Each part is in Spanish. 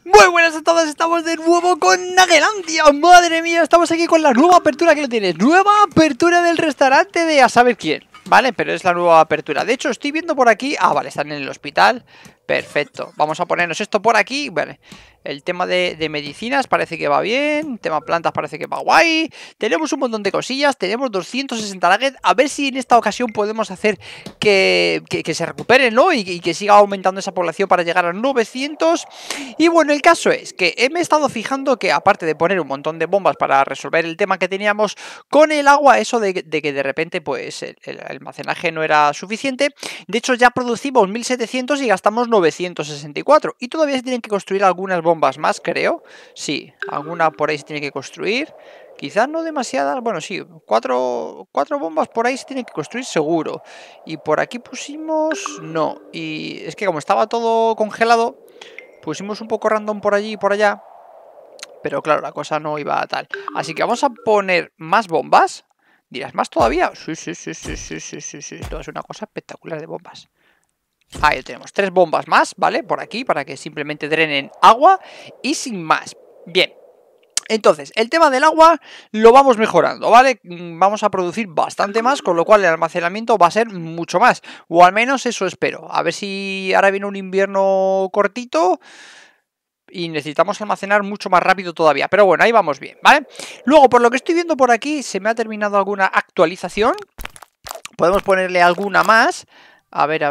Muy buenas a todos, estamos de nuevo con Nagelandia. Madre mía, estamos aquí con la nueva apertura que lo tienes. Nueva apertura del restaurante de a saber quién, ¿vale? Pero es la nueva apertura. De hecho, estoy viendo por aquí... Ah, vale, están en el hospital. Perfecto, vamos a ponernos esto por aquí. Vale, el tema de medicinas parece que va bien. Tema plantas parece que va guay. Tenemos un montón de cosillas, tenemos 260 nuggets. A ver si en esta ocasión podemos hacer que se recuperen, ¿no? Y que siga aumentando esa población para llegar a 900. Y bueno, el caso es que me he estado fijando que aparte de poner un montón de bombas para resolver el tema que teníamos con el agua, eso de que de repente pues el almacenaje no era suficiente. De hecho ya producimos 1700 y gastamos 964. Y todavía se tienen que construir algunas bombas más, creo. Sí, alguna por ahí se tiene que construir. Quizás no demasiadas, bueno, sí, cuatro bombas por ahí se tienen que construir seguro. Y por aquí pusimos... no, y es que como estaba todo congelado, pusimos un poco random por allí y por allá. Pero claro, la cosa no iba a tal. Así que vamos a poner más bombas. ¿Dirás más todavía? Sí. Esto es una cosa espectacular de bombas. Ahí tenemos 3 bombas más, ¿vale? Por aquí, para que simplemente drenen agua y sin más. Bien. Entonces, el tema del agua lo vamos mejorando, ¿vale? Vamos a producir bastante más, con lo cual el almacenamiento va a ser mucho más. O al menos eso espero. A ver si ahora viene un invierno cortito y necesitamos almacenar mucho más rápido todavía. Pero bueno, ahí vamos bien, ¿vale? Luego, por lo que estoy viendo por aquí, se me ha terminado alguna actualización. Podemos ponerle alguna más. A ver.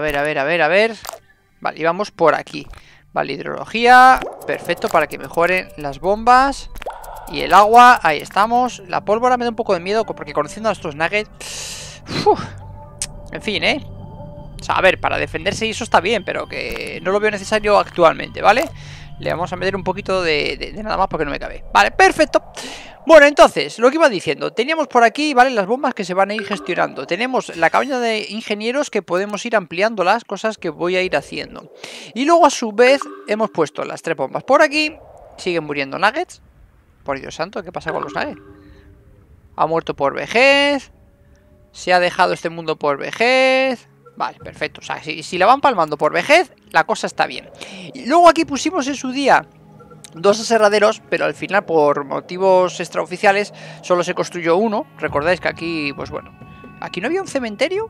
Vale, y vamos por aquí. Vale, hidrología. Perfecto, para que mejoren las bombas. Y el agua, ahí estamos. La pólvora me da un poco de miedo, porque conociendo a estos nuggets... en fin, O sea, a ver, para defenderse y eso está bien, pero que no lo veo necesario actualmente, ¿vale? Le vamos a meter un poquito de nada más porque no me cabe. Vale, perfecto. Bueno, entonces, lo que iba diciendo, teníamos por aquí, ¿vale? Las bombas que se van a ir gestionando. Tenemos la cabaña de ingenieros que podemos ir ampliando las cosas que voy a ir haciendo. Y luego a su vez hemos puesto las 3 bombas por aquí. Siguen muriendo nuggets. Por Dios santo, ¿qué pasa con los nuggets? Ha muerto por vejez. Se ha dejado este mundo por vejez. Vale, perfecto. O sea, si la van palmando por vejez, la cosa está bien. Y luego aquí pusimos en su día 2 aserraderos, pero al final por motivos extraoficiales solo se construyó uno. Recordáis que aquí, pues bueno, aquí no había un cementerio.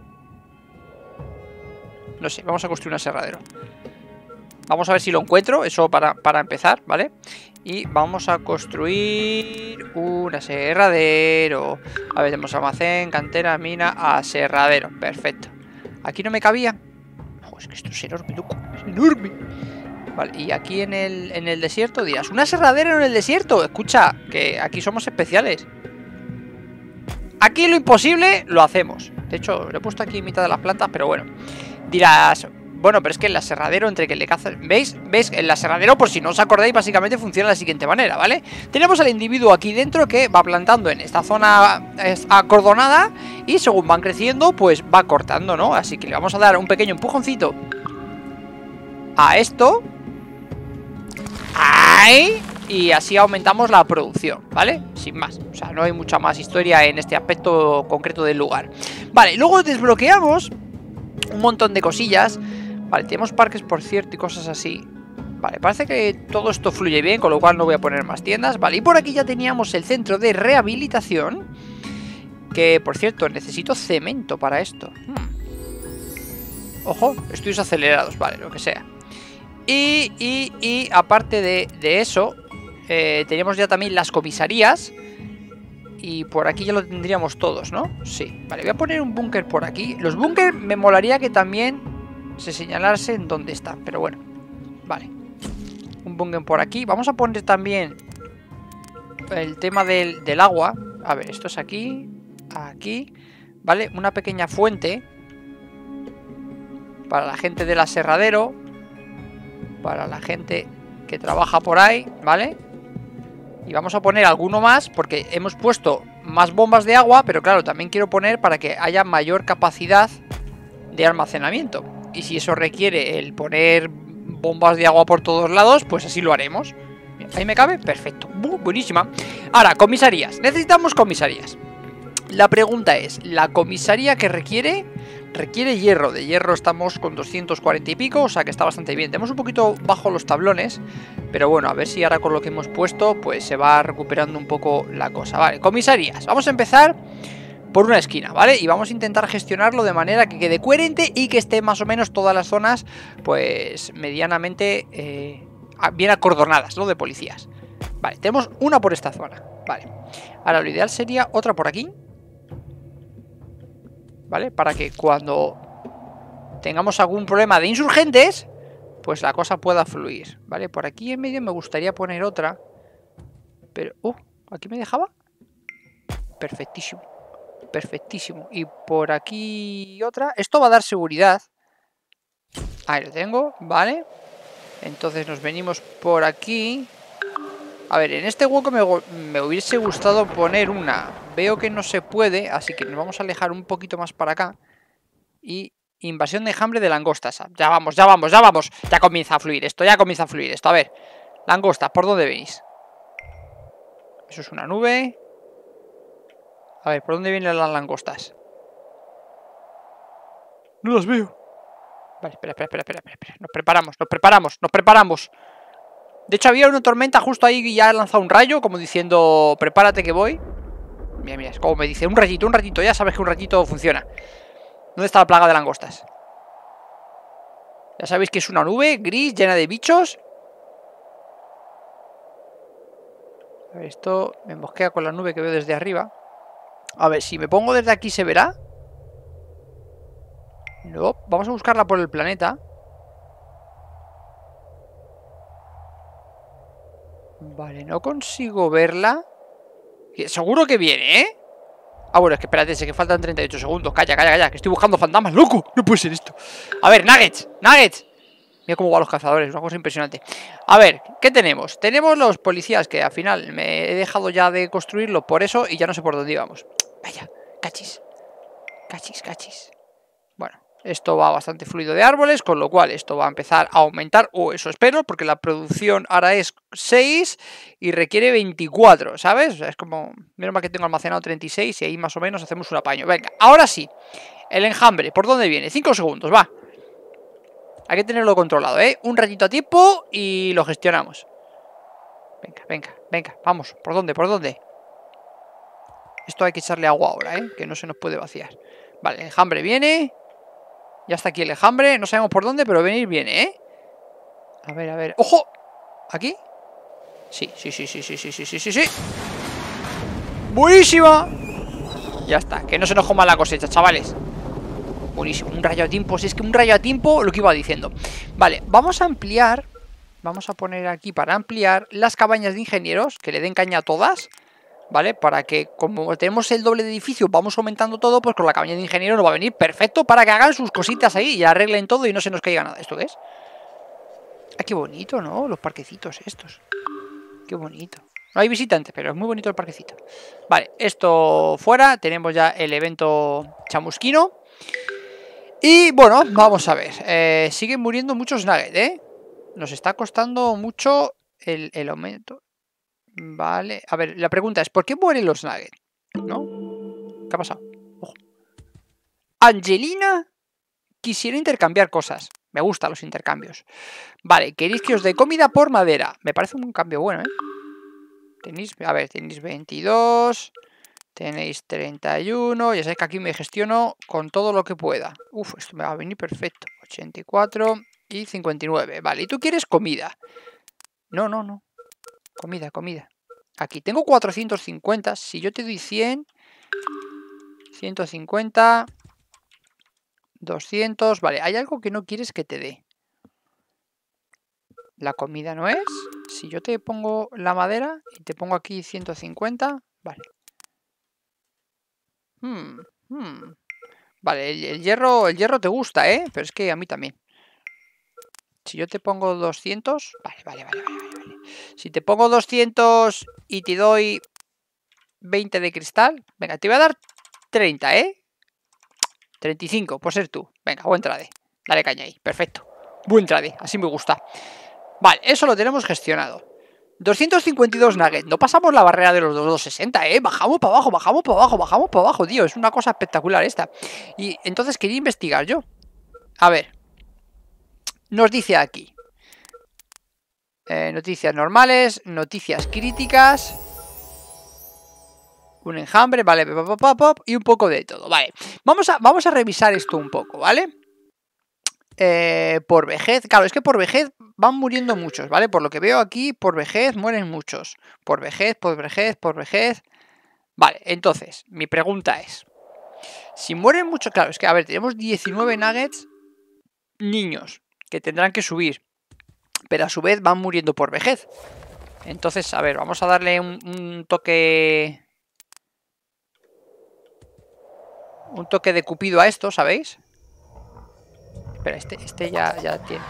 No sé, vamos a construir un aserradero. Vamos a ver si lo encuentro, eso para empezar, ¿vale? Y vamos a construir un aserradero. A ver, tenemos almacén, cantera, mina, aserradero. Perfecto. Aquí no me cabía. Es que esto es enorme, loco. Es enorme. Vale, y aquí en el desierto dirás, ¿un aserradero en el desierto? Escucha, que aquí somos especiales. Aquí lo imposible lo hacemos. De hecho, lo he puesto aquí en mitad de las plantas, pero bueno. Dirás, bueno, pero es que el aserradero entre que le cazan... ¿Veis? El aserradero, por si no os acordáis, básicamente funciona de la siguiente manera, ¿vale? Tenemos al individuo aquí dentro que va plantando en esta zona acordonada y según van creciendo, pues va cortando, ¿no? Así que le vamos a dar un pequeño empujoncito a esto. ¡Ay! Y así aumentamos la producción, ¿vale? Sin más, o sea, no hay mucha más historia en este aspecto concreto del lugar. Vale, luego desbloqueamos un montón de cosillas. Vale, tenemos parques, por cierto, y cosas así. Vale, parece que todo esto fluye bien, con lo cual no voy a poner más tiendas. Vale, y por aquí ya teníamos el centro de rehabilitación. Que, por cierto, necesito cemento para esto. Ojo, estudios acelerados, vale, lo que sea. Y aparte de eso, teníamos ya también las comisarías. Y por aquí ya lo tendríamos todos, ¿no? Sí, vale, voy a poner un búnker por aquí. Los búnker me molaría que también se señalase en dónde están, pero bueno. Vale, un búnker por aquí. Vamos a poner también el tema del agua. A ver, esto es aquí, aquí. Vale, una pequeña fuente para la gente del aserradero, para la gente que trabaja por ahí, ¿vale? Y vamos a poner alguno más porque hemos puesto más bombas de agua, pero claro, también quiero poner para que haya mayor capacidad de almacenamiento. Y si eso requiere el poner bombas de agua por todos lados, pues así lo haremos. ¿Ahí me cabe? Perfecto. Buenísima. Ahora, comisarías. Necesitamos comisarías. La pregunta es, ¿la comisaría que requiere? requiere hierro. De hierro estamos con 240 y pico, o sea que está bastante bien. Tenemos un poquito bajo los tablones, pero bueno, a ver si ahora con lo que hemos puesto pues se va recuperando un poco la cosa. Vale, comisarías. Vamos a empezar por una esquina, ¿vale? Y vamos a intentar gestionarlo de manera que quede coherente y que esté más o menos todas las zonas pues medianamente bien acordonadas, ¿no? De policías. Vale, tenemos una por esta zona. Vale, ahora lo ideal sería otra por aquí, ¿vale? Para que cuando tengamos algún problema de insurgentes, pues la cosa pueda fluir, ¿vale? Por aquí en medio me gustaría poner otra, pero... ¿aquí me dejaba? Perfectísimo. Perfectísimo. Y por aquí otra. Esto va a dar seguridad. Ahí lo tengo, ¿vale? Entonces nos venimos por aquí. A ver, en este hueco me hubiese gustado poner una. Veo que no se puede, así que nos vamos a alejar un poquito más para acá. Y invasión de enjambre de langostas. Ya vamos, ya vamos, ya vamos. Ya comienza a fluir esto, ya comienza a fluir esto. A ver, langostas, ¿por dónde venís? Eso es una nube. A ver, ¿por dónde vienen las langostas? No las veo. Vale, espera. Nos preparamos. De hecho, había una tormenta justo ahí y ya ha lanzado un rayo, como diciendo, prepárate que voy. Mira, es como me dice, un rayito, ya sabes que un rayito funciona. ¿Dónde está la plaga de langostas? Ya sabéis que es una nube gris, llena de bichos. A ver, esto me mosquea con la nube que veo desde arriba. A ver, si me pongo desde aquí, ¿se verá? No, vamos a buscarla por el planeta. Vale, no consigo verla. Seguro que viene, ¿eh? Ah, bueno, es que espérate, sé que faltan 38 segundos. Calla, que estoy buscando fantasmas, loco. No puede ser esto. A ver, Nuggets. Mira cómo van los cazadores, una cosa impresionante. A ver, ¿qué tenemos? Tenemos los policías, que al final me he dejado ya de construirlo por eso y ya no sé por dónde íbamos. Vaya, cachis. Bueno, esto va bastante fluido de árboles, con lo cual esto va a empezar a aumentar, o eso espero, porque la producción ahora es 6 y requiere 24, ¿sabes? O sea, es como, menos mal que tengo almacenado 36 y ahí más o menos hacemos un apaño. Venga, ahora sí, el enjambre, ¿por dónde viene? 5 segundos, va. Hay que tenerlo controlado, ¿eh? Un ratito a tiempo y lo gestionamos. Venga, vamos, ¿por dónde? Esto hay que echarle agua ahora, ¿eh? Que no se nos puede vaciar. Vale, el enjambre viene. Ya está aquí el enjambre, no sabemos por dónde, pero venir viene, ¿eh? A ver. ¡Ojo! ¿Aquí? Sí. ¡Buenísima! Ya está, que no se nos coma la cosecha, chavales. Buenísimo, un rayo a tiempo. Si es que un rayo a tiempo, lo que iba diciendo. Vale, vamos a ampliar. Vamos a poner aquí para ampliar las cabañas de ingenieros, que le den caña a todas, ¿vale? Para que, como tenemos el doble de edificio, vamos aumentando todo, pues con la cabaña de ingeniero nos va a venir perfecto para que hagan sus cositas ahí y arreglen todo y no se nos caiga nada. ¿Esto qué es? Ah, qué bonito, ¿no? Los parquecitos estos. Qué bonito. No hay visitantes, pero es muy bonito el parquecito. Vale, esto fuera. Tenemos ya el evento chamusquino. Y bueno, vamos a ver. Siguen muriendo muchos nuggets, ¿eh? Nos está costando mucho el aumento. Vale, a ver, la pregunta es, ¿por qué mueren los nuggets? ¿No? ¿Qué ha pasado? Ojo. Angelina quisiera intercambiar cosas. Me gustan los intercambios. Vale, queréis que os dé comida por madera. Me parece un cambio bueno, ¿eh? Tenéis 22. Tenéis 31. Ya sabéis que aquí me gestiono con todo lo que pueda. Uf, esto me va a venir perfecto. 84 y 59. Vale, y tú quieres comida. No. Comida. Aquí tengo 450. Si yo te doy 100, 150, 200. Vale, hay algo que no quieres que te dé. La comida no es. Si yo te pongo la madera y te pongo aquí 150. Vale. Vale, el hierro te gusta, ¿eh? Pero es que a mí también. Si yo te pongo 200... Vale. Si te pongo 200 y te doy 20 de cristal... Venga, te voy a dar 30, ¿eh? 35, por ser tú. Venga, buen trade. Dale caña ahí, perfecto. Buen trade, así me gusta. Vale, eso lo tenemos gestionado. 252 nuggets. No pasamos la barrera de los 260, ¿eh? Bajamos para abajo, bajamos para abajo, bajamos para abajo, tío. Es una cosa espectacular esta. Y entonces quería investigar yo. A ver. Nos dice aquí. Noticias normales, noticias críticas. Un enjambre, vale, y un poco de todo, vale. Vamos a revisar esto un poco, ¿vale? Por vejez, claro, es que por vejez van muriendo muchos, ¿vale? Por lo que veo aquí, por vejez mueren muchos. Por vejez, por vejez, por vejez. Vale, entonces, mi pregunta es, si mueren muchos, claro, es que, a ver, tenemos 19 nuggets niños que tendrán que subir, pero a su vez van muriendo por vejez. Entonces, a ver, vamos a darle un toque... Un toque de cupido a esto, ¿sabéis? Espera, este ya tiene...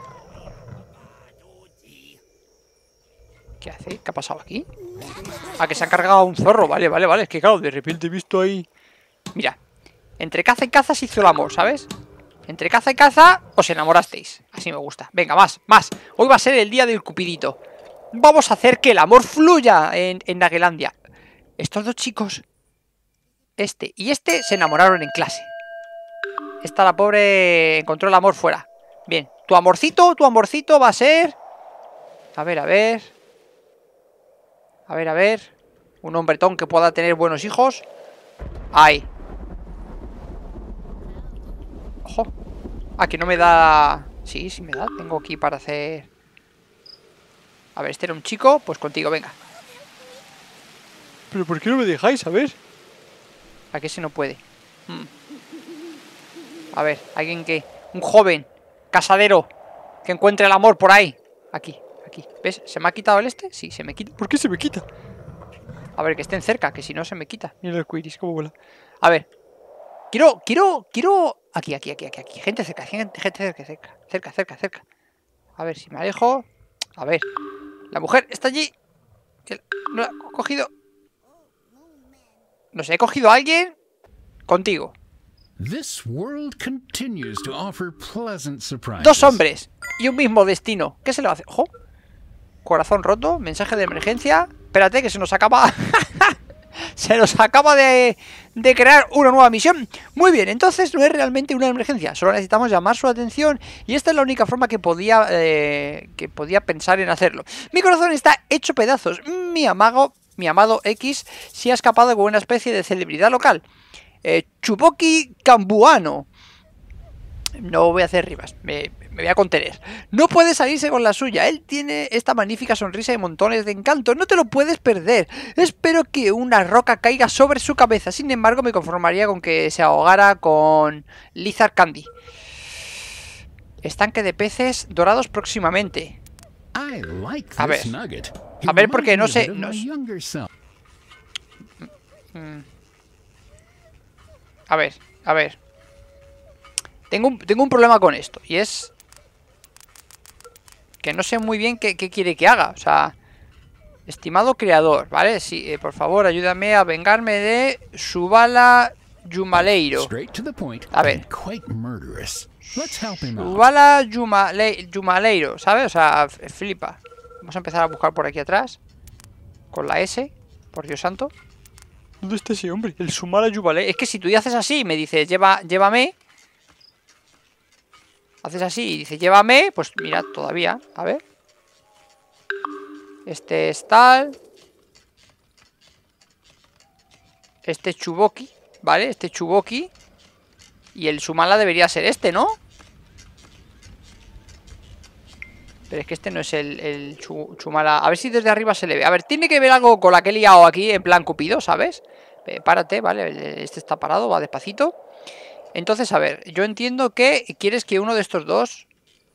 ¿Qué hace? ¿Qué ha pasado aquí? Ah, que se ha cargado un zorro. Vale, vale, vale. Es que claro, de repente he visto ahí... Mira, entre caza y caza se hizo el amor, ¿sabes? Entre caza y caza os enamorasteis. Así me gusta. Venga, más, más. Hoy va a ser el día del cupidito. Vamos a hacer que el amor fluya en Nuggetlandia. Estos dos chicos, este y este, se enamoraron en clase. Esta, la pobre, encontró el amor fuera. Bien, tu amorcito va a ser... A ver, a ver... A ver, a ver... Un hombretón que pueda tener buenos hijos. Ahí. Ojo. Ah, que no me da... Sí, sí me da. Tengo aquí para hacer... A ver, este era un chico. Pues contigo, venga. ¿Pero por qué no me dejáis? A ver. ¿A qué se no puede? A ver, alguien que... Un joven casadero que encuentre el amor por ahí. Aquí, aquí. ¿Ves? ¿Se me ha quitado el este? Sí, se me quita. ¿Por qué se me quita? A ver, que estén cerca, que si no se me quita. Mira el arcoiris, cómo vuela. A ver. Quiero... Aquí. Gente cerca, gente cerca. A ver, si me alejo... A ver. La mujer está allí. No la he cogido... No sé, he cogido a alguien contigo. Dos hombres y un mismo destino. ¿Qué se le hace? ¡Ojo! Corazón roto, mensaje de emergencia. Espérate, que se nos acaba... Se nos acaba de crear una nueva misión. Muy bien, entonces no es realmente una emergencia. Solo necesitamos llamar su atención. Y esta es la única forma que podía pensar en hacerlo. Mi corazón está hecho pedazos. Mi amado X se ha escapado con una especie de celebridad local. Chuboki Cambuano. No voy a hacer rimas, me voy a contener. No puede salirse con la suya. Él tiene esta magnífica sonrisa y montones de encanto. No te lo puedes perder. Espero que una roca caiga sobre su cabeza. Sin embargo, me conformaría con que se ahogara con Lizard Candy. Estanque de peces dorados próximamente. A ver, porque no sé... A ver. Tengo un problema con esto. Y es... que no sé muy bien qué quiere que haga. O sea... Estimado creador, ¿vale? Sí, por favor, ayúdame a vengarme de Subala Yumaleiro. A ver. Subala Yumaleiro, ¿sabes? O sea, flipa. Vamos a empezar a buscar por aquí atrás. Con la S. Por Dios santo. ¿Dónde está ese hombre? El Subala Yumaleiro. Es que si tú haces así y me dices, llévame... Haces así y dice, llévame, pues mira, todavía, a ver. Este es tal. Este es Chuboki, ¿vale? Este es Chuboki. Y el Sumala debería ser este, ¿no? Pero es que este no es el Chumala. A ver si desde arriba se le ve. A ver, tiene que ver algo con la que he liado aquí, en plan Cupido, ¿sabes? Párate, ¿vale? Este está parado, va despacito. Entonces, a ver, yo entiendo que quieres que uno de estos dos...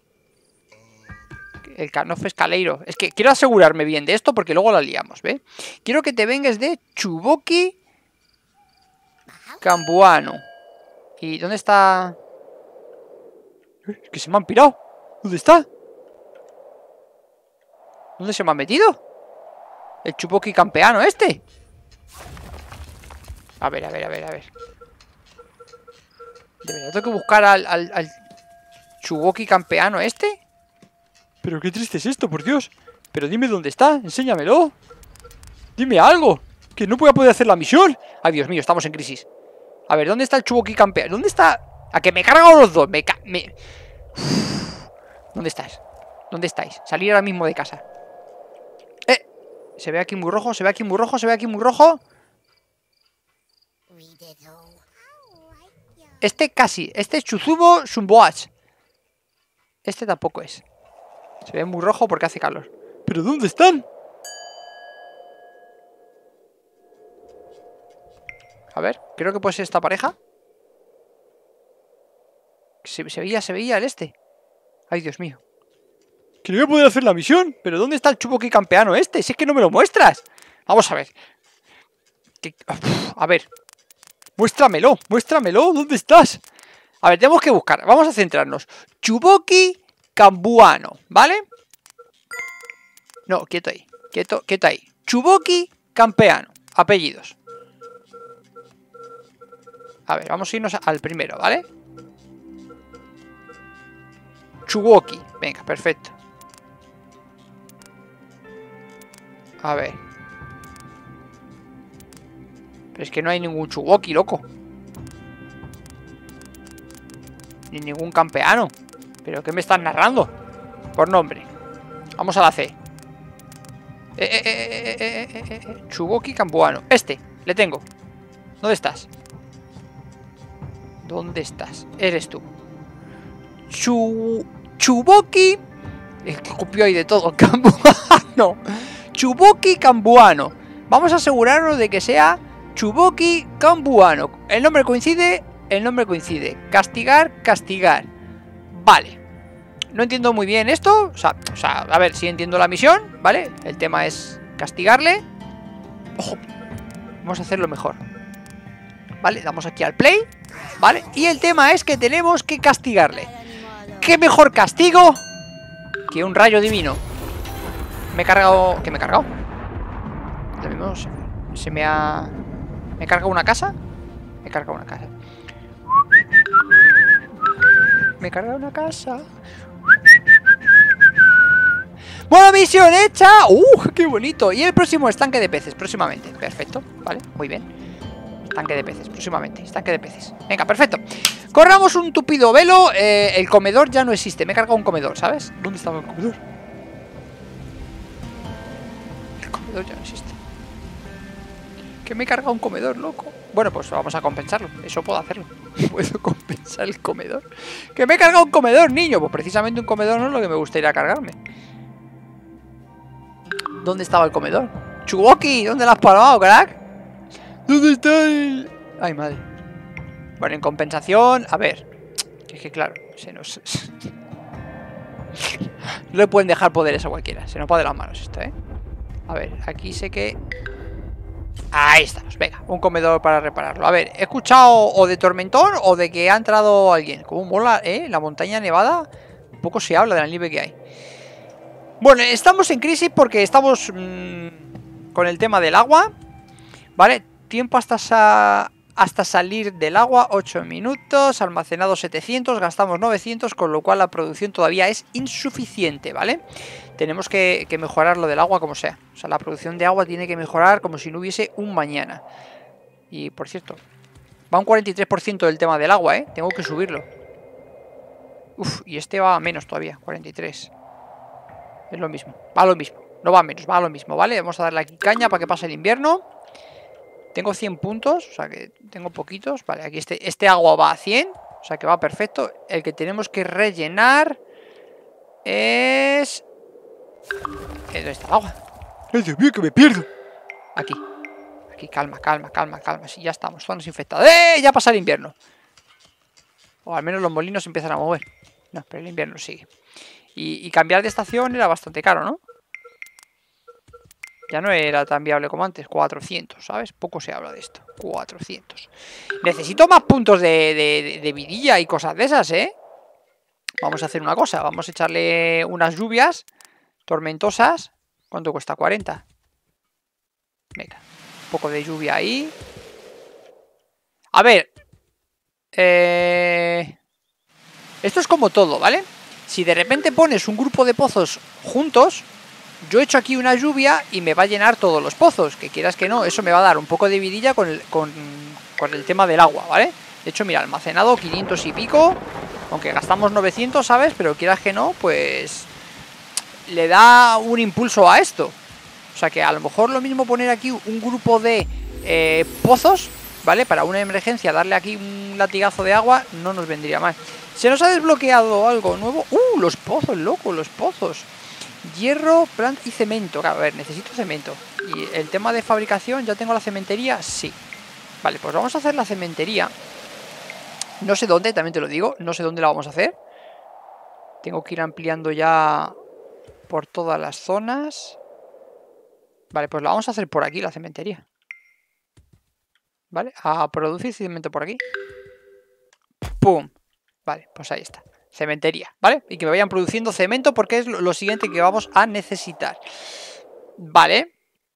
El Canofe Escaleiro. Es que quiero asegurarme bien de esto porque luego la liamos, ¿ve? Quiero que te vengues de Chuboki Cambuano. ¿Y dónde está? Es que se me han pirado. ¿Dónde está? ¿Dónde se me ha metido? El Chuboki Campeano este. A ver. De verdad tengo que buscar al Chuboki Campeano este. Pero qué triste es esto, por Dios. Pero dime dónde está, enséñamelo. Dime algo, que no voy a poder hacer la misión. Ay, Dios mío, estamos en crisis. A ver, ¿dónde está el Chuboki campeón? ¿Dónde está? A que me he cargado los dos. ¿Dónde estáis? ¿Dónde estáis? Salir ahora mismo de casa. Se ve aquí muy rojo, se ve aquí muy rojo, se ve aquí muy rojo. Este casi, este es Chuzubo Sumboach. Este tampoco es. Se ve muy rojo porque hace calor. ¿Pero dónde están? A ver, creo que puede ser esta pareja. Se veía el este. Ay, Dios mío. Que no voy a poder hacer la misión. ¿Pero dónde está el Chuboki campeano este? Si es que no me lo muestras. Vamos a ver. A ver. Muéstramelo, muéstramelo. ¿Dónde estás? A ver, tenemos que buscar. Vamos a centrarnos. Chuboki cambuano, ¿vale? No, quieto ahí. Quieto ahí. Chuboki campeano. Apellidos. A ver, vamos a irnos al primero, ¿vale? Chuboki. Venga, perfecto. A ver. Pero es que no hay ningún Chuboki, loco. Ni ningún campeano. ¿Pero qué me están narrando? Por nombre. Vamos a la C. Chuboki cambuano. Este, le tengo. ¿Dónde estás? ¿Dónde estás? Eres tú. Chuboki. Es que copió ahí de todo. Cambuano. Chuboki cambuano. Vamos a asegurarnos de que sea Chuboki cambuano. El nombre coincide. El nombre coincide. Castigar, castigar. Vale. No entiendo muy bien esto. O sea, a ver, sí entiendo la misión, ¿vale? El tema es castigarle. Ojo. Vamos a hacerlo mejor. Vale, damos aquí al play. Vale, y el tema es que tenemos que castigarle. ¿Qué mejor castigo que un rayo divino? Me he cargado... ¿Qué me he cargado? Lo mismo se me ha... ¿Me he cargado una casa? Me he cargado una casa. Me he cargado una casa. Bueno, misión hecha. ¡Qué bonito! Y el próximo estanque de peces, próximamente. Perfecto, vale, muy bien. Estanque de peces, próximamente, estanque de peces. Venga, perfecto. Corramos un tupido velo. El comedor ya no existe, me he cargado un comedor, ¿sabes? ¿Dónde estaba el comedor? El comedor ya no existe. Que me he cargado un comedor, loco. Bueno, pues vamos a compensarlo, eso puedo hacerlo. Puedo compensar el comedor. Que me he cargado un comedor, niño. Pues precisamente un comedor no es lo que me gustaría cargarme. ¿Dónde estaba el comedor? Chuboki, ¿dónde lo has parado, crack? ¿Dónde está el...? Ay, madre. Bueno, en compensación... A ver. Es que claro, se nos... No le pueden dejar poderes a cualquiera. Se nos va de las manos esto, ¿eh? A ver, aquí sé que... Ahí estamos, venga, un comedor para repararlo. A ver, he escuchado o de tormentón o de que ha entrado alguien. Como mola, la montaña nevada. Un poco se habla de la nieve que hay. Bueno, estamos en crisis porque estamos con el tema del agua. Vale, tiempo hasta salir del agua, 8 minutos. Almacenado 700, gastamos 900. Con lo cual la producción todavía es insuficiente, ¿vale? Tenemos que mejorar lo del agua como sea. O sea, la producción de agua tiene que mejorar como si no hubiese un mañana. Y por cierto, va un 43% del tema del agua, ¿eh? Tengo que subirlo. Uf, y este va a menos todavía, 43. Es lo mismo, va a lo mismo. No va a menos, va a lo mismo, ¿vale? Vamos a darle aquí caña para que pase el invierno. Tengo 100 puntos, o sea que tengo poquitos. Vale, aquí este agua va a 100, o sea que va perfecto. El que tenemos que rellenar es... ¿Dónde está el agua? ¡Ay, Dios mío, que me pierdo! Aquí. Aquí, calma. Sí, ya estamos, zonas infectadas. Ya pasa el invierno. O al menos los molinos se empiezan a mover. No, pero el invierno sigue. Y cambiar de estación era bastante caro, ¿no? Ya no era tan viable como antes. 400, ¿sabes? Poco se habla de esto. 400. Necesito más puntos de vidilla y cosas de esas, ¿eh? Vamos a hacer una cosa. Vamos a echarle unas lluvias tormentosas. ¿Cuánto cuesta? 40. Venga. Un poco de lluvia ahí. A ver. Esto es como todo, ¿vale? Si de repente pones un grupo de pozos juntos, yo he hecho aquí una lluvia y me va a llenar todos los pozos, que quieras que no, eso me va a dar un poco de vidilla con el tema del agua, ¿vale? De hecho, mira, almacenado 500 y pico, aunque gastamos 900, ¿sabes? Pero quieras que no, pues le da un impulso a esto. O sea que a lo mejor lo mismo poner aquí un grupo de pozos, ¿vale? Para una emergencia, darle aquí un latigazo de agua no nos vendría mal. Se nos ha desbloqueado algo nuevo. Los pozos, loco, los pozos. Hierro, planta y cemento. Claro, a ver, necesito cemento. Y el tema de fabricación, ¿ya tengo la cementería? Sí. Vale, pues vamos a hacer la cementería. No sé dónde, también te lo digo. No sé dónde la vamos a hacer. Tengo que ir ampliando ya por todas las zonas. Vale, pues la vamos a hacer por aquí, la cementería. Vale, a producir cemento por aquí. ¡Pum! Vale, pues ahí está. Cementería, ¿vale? Y que me vayan produciendo cemento porque es lo siguiente que vamos a necesitar. Vale.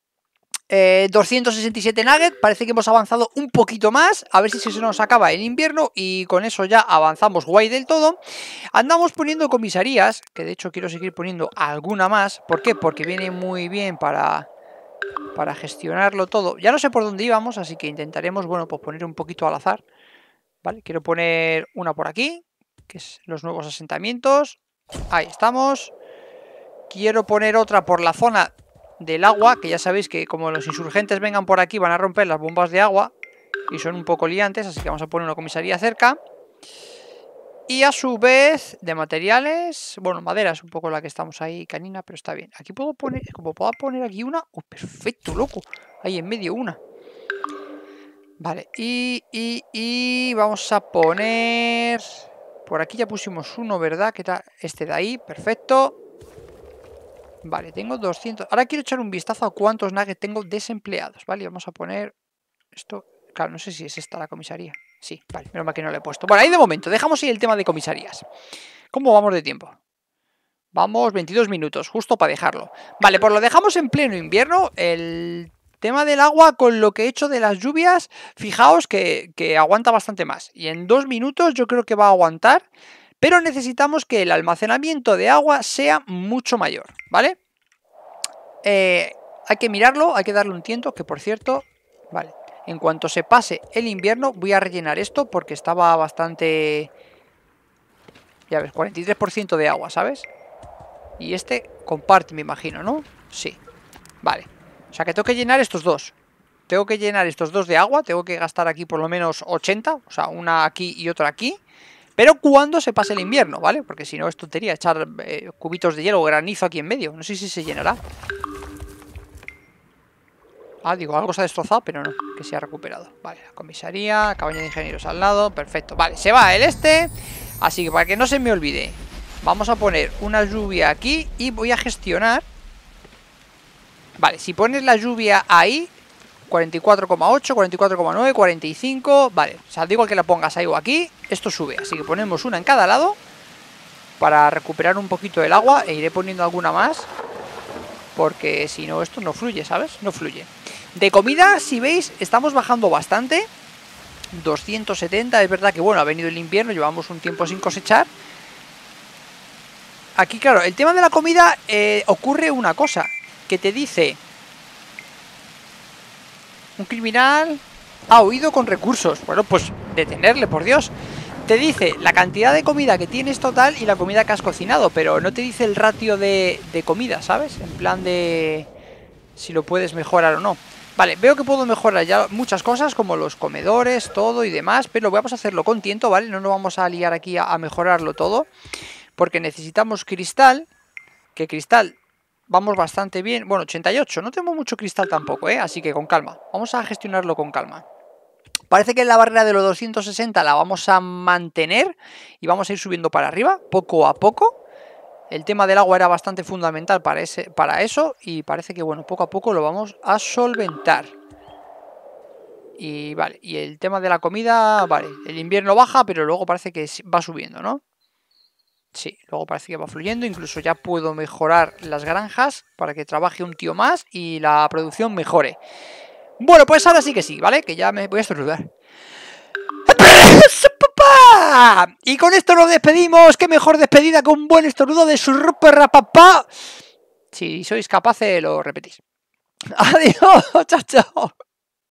267 nuggets, parece que hemos avanzado un poquito más. A ver si se nos acaba el invierno y con eso ya avanzamos guay del todo. Andamos poniendo comisarías, que de hecho quiero seguir poniendo alguna más. ¿Por qué? Porque viene muy bien para gestionarlo todo. Ya no sé por dónde íbamos, así que intentaremos, bueno, pues poner un poquito al azar. Vale, quiero poner una por aquí, que es los nuevos asentamientos. Ahí estamos. Quiero poner otra por la zona del agua, que ya sabéis que como los insurgentes vengan por aquí van a romper las bombas de agua y son un poco liantes, así que vamos a poner una comisaría cerca. Y a su vez de materiales, bueno, madera es un poco la que estamos ahí, canina, pero está bien. Aquí puedo poner, como puedo poner aquí una, perfecto, loco, ahí en medio una. Vale, y vamos a poner, por aquí ya pusimos uno, ¿verdad? Que era este de ahí, perfecto. Vale, tengo 200. Ahora quiero echar un vistazo a cuántos nuggets tengo desempleados, ¿vale? Vamos a poner esto. Claro, no sé si es esta la comisaría. Sí, vale, menos mal que no lo he puesto. Bueno, ahí de momento, dejamos ahí el tema de comisarías. ¿Cómo vamos de tiempo? Vamos 22 minutos, justo para dejarlo. Vale, pues lo dejamos en pleno invierno. El tema del agua, con lo que he hecho de las lluvias, fijaos que aguanta bastante más. Y en 2 minutos yo creo que va a aguantar. Pero necesitamos que el almacenamiento de agua sea mucho mayor, ¿vale? Hay que mirarlo, hay que darle un tiento, que por cierto, vale, en cuanto se pase el invierno voy a rellenar esto porque estaba bastante, ya ves, 43% de agua, ¿sabes? Y este comparte, me imagino, ¿no? Sí, vale, o sea que tengo que llenar estos dos. Tengo que llenar estos dos de agua, tengo que gastar aquí por lo menos 80, o sea, una aquí y otra aquí. Pero cuando se pase el invierno, ¿vale? Porque si no es tontería echar cubitos de hielo o granizo aquí en medio. No sé si se llenará. Ah, digo, algo se ha destrozado, pero no, que se ha recuperado. Vale, la comisaría, cabaña de ingenieros al lado, perfecto. Vale, se va el este. Así que para que no se me olvide, vamos a poner una lluvia aquí y voy a gestionar. Vale, si pones la lluvia ahí, 44,8, 44,9, 45. Vale, o sea, digo que la pongas ahí o aquí, esto sube. Así que ponemos una en cada lado para recuperar un poquito el agua. E iré poniendo alguna más, porque si no esto no fluye, ¿sabes? No fluye. De comida, si veis, estamos bajando bastante. 270, es verdad que bueno, ha venido el invierno, llevamos un tiempo sin cosechar. Aquí, claro, el tema de la comida, ocurre una cosa, que te dice: un criminal ha huido con recursos. Bueno, pues detenerle, por Dios. Te dice la cantidad de comida que tienes total y la comida que has cocinado, pero no te dice el ratio de comida, ¿sabes? En plan de si lo puedes mejorar o no. Vale, veo que puedo mejorar ya muchas cosas, como los comedores, todo y demás, pero vamos a hacerlo con tiento, ¿vale? No nos vamos a liar aquí a mejorarlo todo, porque necesitamos cristal, que cristal vamos bastante bien. Bueno, 88, no tengo mucho cristal tampoco, así que con calma, vamos a gestionarlo con calma. Parece que la barrera de los 260 la vamos a mantener y vamos a ir subiendo para arriba, poco a poco. El tema del agua era bastante fundamental para eso y parece que, bueno, poco a poco lo vamos a solventar. Y vale, y el tema de la comida, vale, el invierno baja, pero luego parece que va subiendo, ¿no? Sí, luego parece que va fluyendo, incluso ya puedo mejorar las granjas para que trabaje un tío más y la producción mejore. Bueno, pues ahora sí que sí, ¿vale? Que ya me voy a estornudar. Y con esto nos despedimos. Qué mejor despedida que un buen estornudo de su papá. Si sois capaces, lo repetís. Adiós, chao, chao.